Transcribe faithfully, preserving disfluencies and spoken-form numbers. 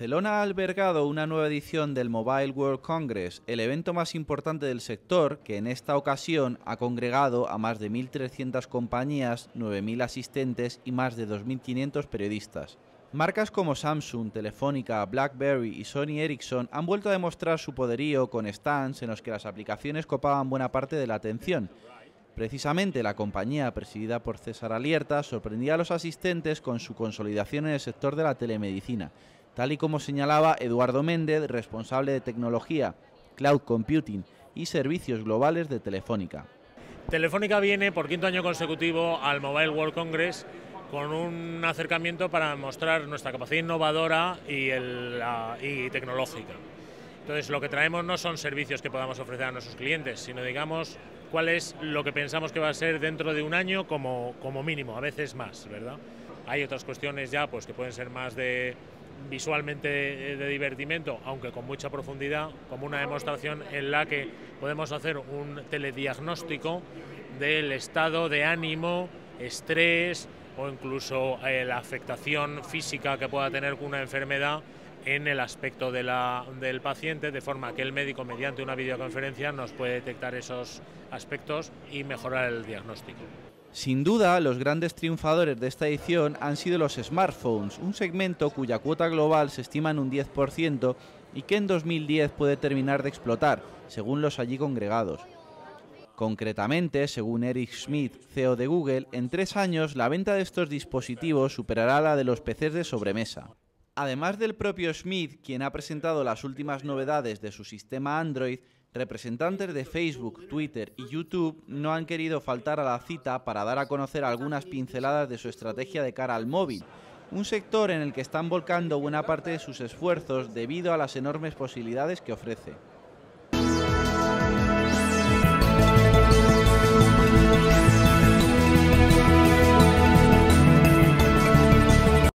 Barcelona ha albergado una nueva edición del Mobile World Congress, el evento más importante del sector, que en esta ocasión ha congregado a más de mil trescientas compañías, nueve mil asistentes y más de dos mil quinientos periodistas. Marcas como Samsung, Telefónica, BlackBerry y Sony Ericsson han vuelto a demostrar su poderío con stands en los que las aplicaciones copaban buena parte de la atención. Precisamente la compañía, presidida por César Alierta, sorprendía a los asistentes con su consolidación en el sector de la telemedicina, tal y como señalaba Eduardo Méndez, responsable de tecnología, cloud computing y servicios globales de Telefónica. Telefónica viene por quinto año consecutivo al Mobile World Congress con un acercamiento para mostrar nuestra capacidad innovadora y, el, la, y tecnológica. Entonces, lo que traemos no son servicios que podamos ofrecer a nuestros clientes, sino, digamos, cuál es lo que pensamos que va a ser dentro de un año como, como mínimo, a veces más, ¿verdad? Hay otras cuestiones ya pues, que pueden ser más de visualmente de, de divertimento, aunque con mucha profundidad, como una demostración en la que podemos hacer un telediagnóstico del estado de ánimo, estrés o incluso eh, la afectación física que pueda tener una enfermedad en el aspecto de la, del paciente, de forma que el médico, mediante una videoconferencia, nos puede detectar esos aspectos y mejorar el diagnóstico. Sin duda, los grandes triunfadores de esta edición han sido los smartphones, un segmento cuya cuota global se estima en un diez por ciento y que en dos mil diez puede terminar de explotar, según los allí congregados. Concretamente, según Eric Schmidt, C E O de Google, en tres años la venta de estos dispositivos superará la de los P Cs de sobremesa. Además del propio Schmidt, quien ha presentado las últimas novedades de su sistema Android, representantes de Facebook, Twitter y YouTube no han querido faltar a la cita para dar a conocer algunas pinceladas de su estrategia de cara al móvil, un sector en el que están volcando buena parte de sus esfuerzos debido a las enormes posibilidades que ofrece.